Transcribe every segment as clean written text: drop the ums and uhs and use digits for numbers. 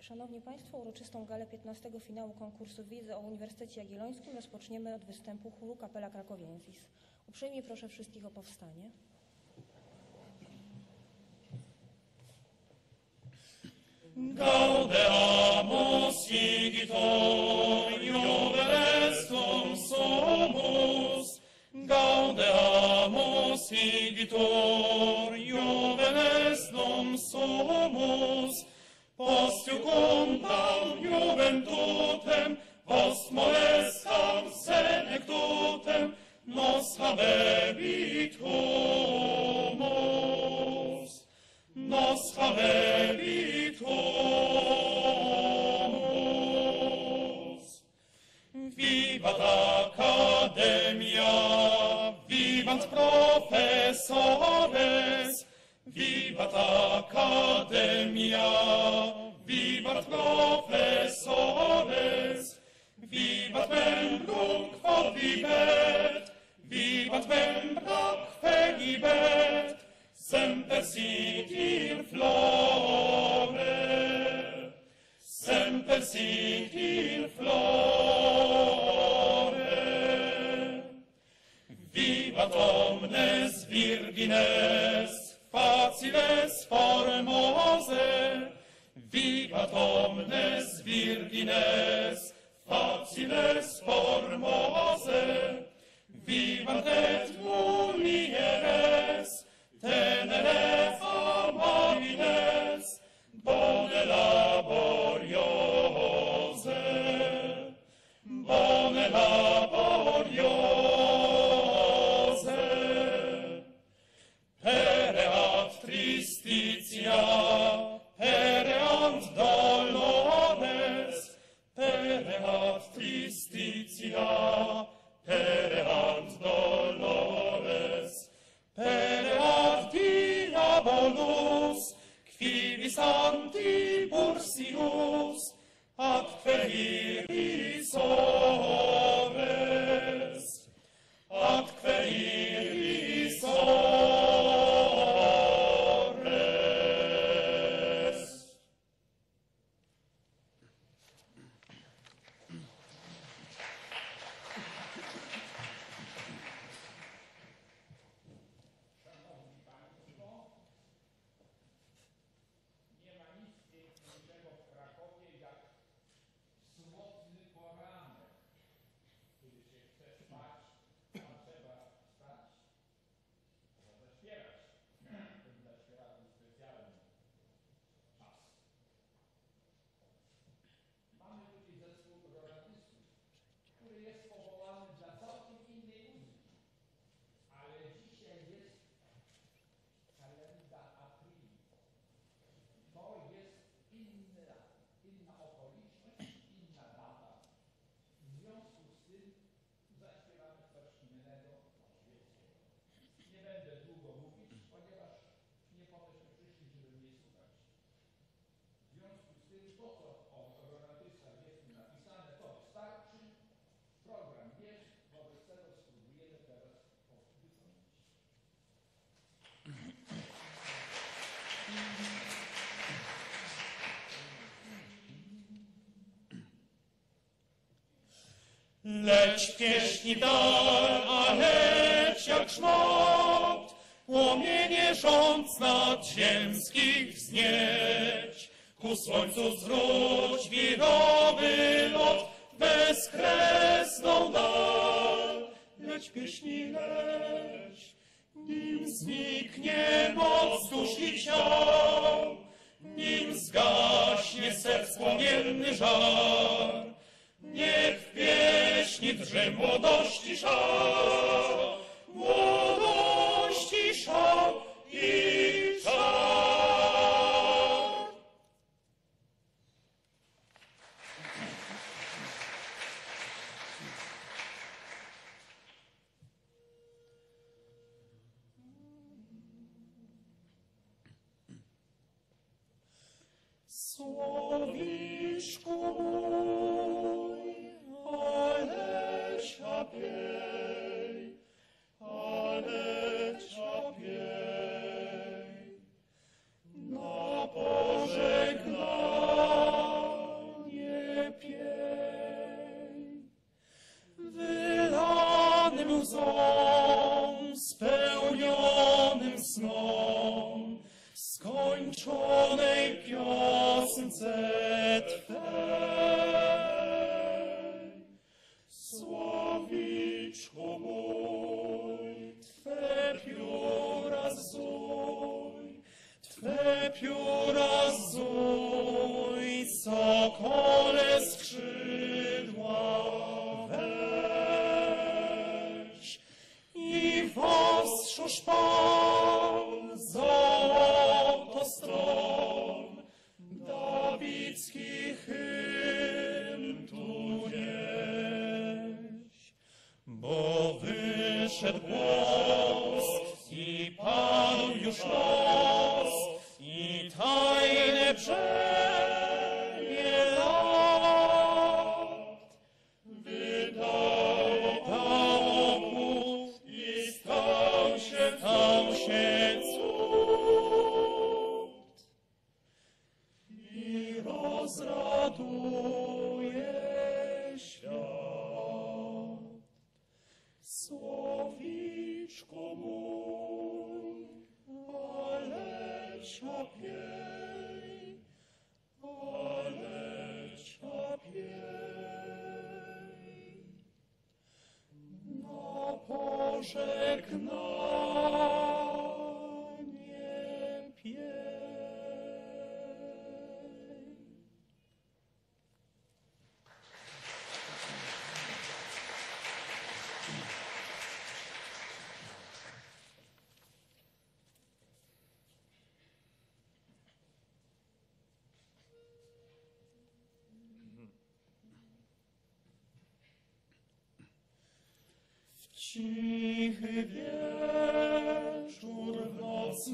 Szanowni Państwo, uroczystą galę 15. finału konkursu wiedzy o Uniwersytecie Jagiellońskim rozpoczniemy od występu chóru Capella Cracoviensis. Uprzejmie proszę wszystkich o powstanie. Gaudeamus igitur jubilestum sumus. Gaudeamus igitur jubilestum sumus. Post iucuntam juventutem, post molestam senectutem, nos habebit humus. Nos habebit humus. Vivat Academia, vivant professores, vivat Academia, vivat professores, vivat membrum quod vivet, vivat membra fegibet, semper sit in flore, semper sit in flore. Vivat omnes virgines, faciles formose, vivat omnes virgines, faciles formose, vivant et mulieres, tenere amabines, bone laboriose, bone laboriose. Pereat tristitia, pereant dolores, pereat tristitia, pereant dolores, pereat diabolus, quivis antipursius, atque iris ores, atque iris ores. Leć pieśni dar, a leć jak szmat, płomienie rząd nadziemskich wznieć. Ku słońcu zwróć wirowy lot, bezkresną dal. Leć pieśni, leć, nim zniknie moc dusz i ciał, nim zgaśnie serc płomienny żar. Niech w pieśni drży młodości szał, młodości szał i czar. Słowiczku mój, Alecia piej, Alecia piej, na pożegnanie grozą, spełnionym snom, skończonej piosence Twej. Słowiczku mój, Twe pióra zuj, Twe pióra zuj, sokole skrzydła weź i wostrzysz Pan złoto stron, dawicki hymn tu nieś. Bo wyszedł głos i padł już los i tajne brzemię lat dało płód i stał się cud i rozraduje świat. Słowiczku mój, Alecia piej, Alecia piej. Na pożegnanie piej. Cichy wieczór w noc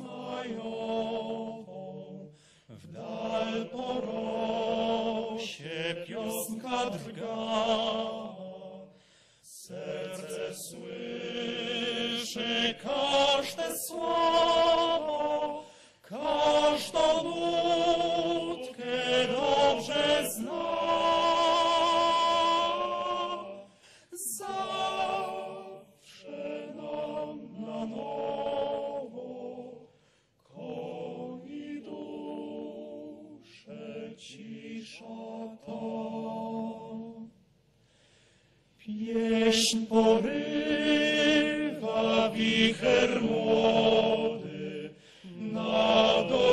majową, w dal po rosie piosenka drga. Serce słyszy każde słowo, każdą nutkę dobrze zna. Na nowo koi duszę cisza ta. Pieśń porywa wicher młody na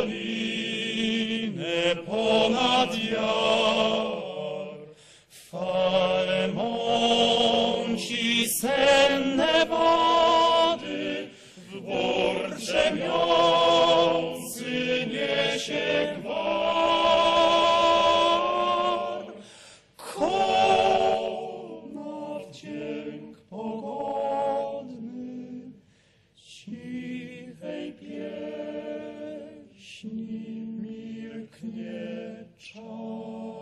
dolinę ponad jar. Fale mąci senne wody, w bór drzemiący niesie gwar. Konar dźwięk pogodny cichej pieśni milknie czar.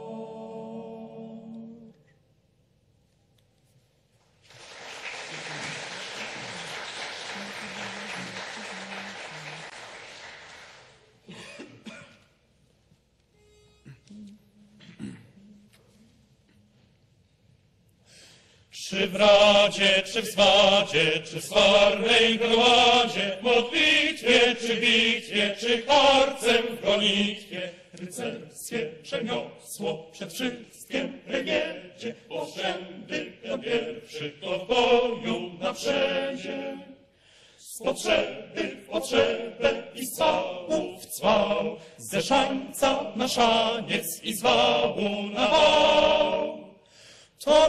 Czy w radzie, czy w zwadzie, czy w swarnej gromadzie, w modlitwie, czy bitwie, czy harcem w gonitwie, rycerskie przeniosło przed wszystkim rejedzie, oszczędy Jan pierwszy, to w boju na przedzie. Z potrzeby w potrzebę i z cwału w cwał, ze szańca na szaniec i z wału na wał. To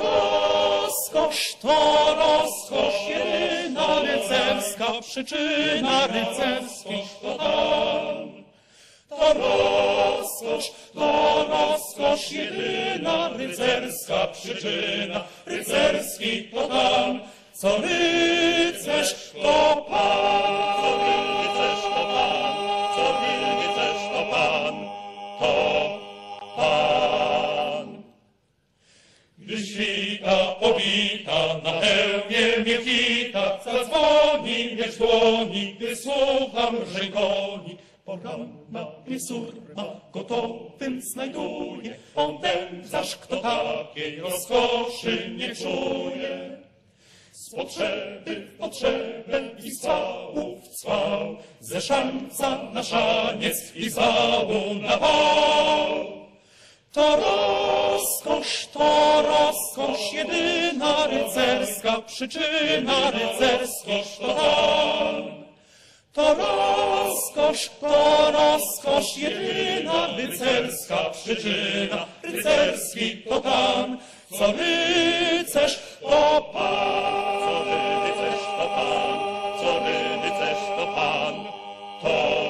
rozkosz, jedyna rycerska przyczyna rycerskich podan. To rozkosz, jedyna rycerska przyczyna rycerskich podan. Co rycerz to Pan, co rycerz to Pan, co rycerz to Pan, to Pan. Gdy świta powita, na hełmie miechita, zadzwoni miecz dłoni, gdy słucham rzęgoni. Poranna mnie surma gotowym znajduje, on ten zaś, kto takiej rozkoszy nie czuje. Z potrzeby w potrzebę i z cału w cwał, ze szańca na szaniec i z wału na wał. To rozkosz, jedyna rycerska przyczyna, rycerskość to Dan. To rozkosz, jedyna rycerska przyczyna, rycerski to Dan. Co rycerz to Pan, co rycerz to Pan, co rycerz to Pan, to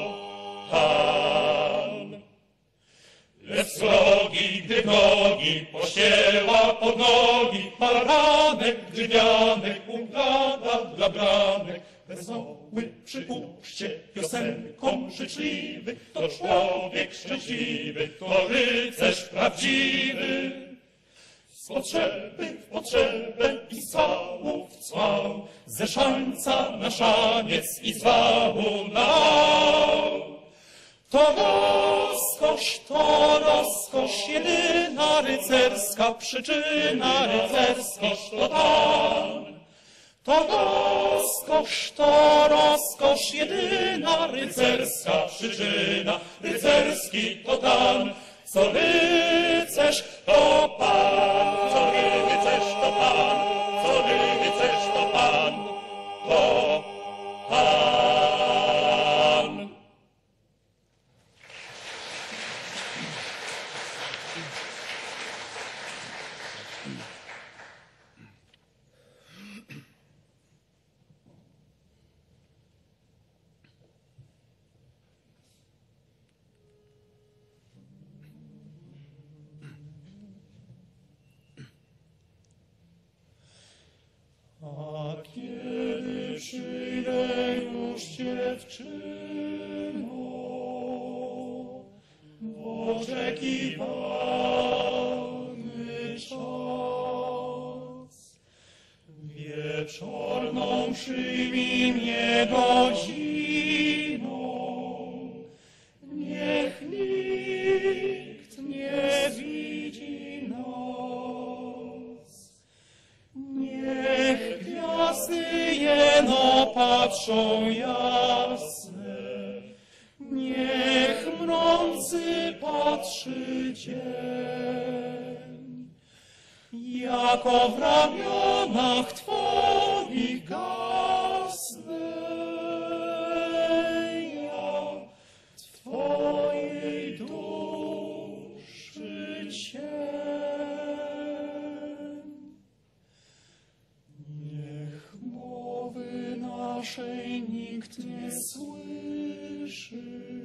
Pan. Lecz srogi, gdy nogi pościęła pod nogi, baranek drzewianek układa dla branek. Wesoły przy uczcie, piosenką życzliwy, to człowiek szczęśliwy, to rycerz prawdziwy. Z potrzeby w potrzebę i z cału w cwał, ze szańca na szaniec i z wału na wał. To rozkosz, jedyna rycerska przyczyna, rycerskość to Dan. To rozkosz, jedyna rycerska przyczyna, rycerski to Dan. Co rycerz to Pan, co rycerz to Pan, co rycerz to Pan, to Pan. A kiedy przyjdę już dziewczyno, oczekiwany czas, wieczorną przyjmij mnie godziną, niech nikt nie widzi nas. Niech gwiazdy jeno patrzą jasne, niech mrący patrzy dzień, jako w ramionach Twoich gasnę ja Twojej duszy cień. Naszej nikt nie słyszy,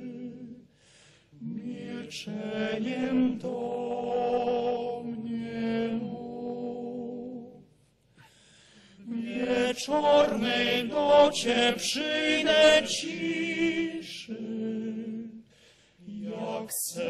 milczeniem do mnie mów. Wieczornej nocie przyjdę ciszy, jak sen.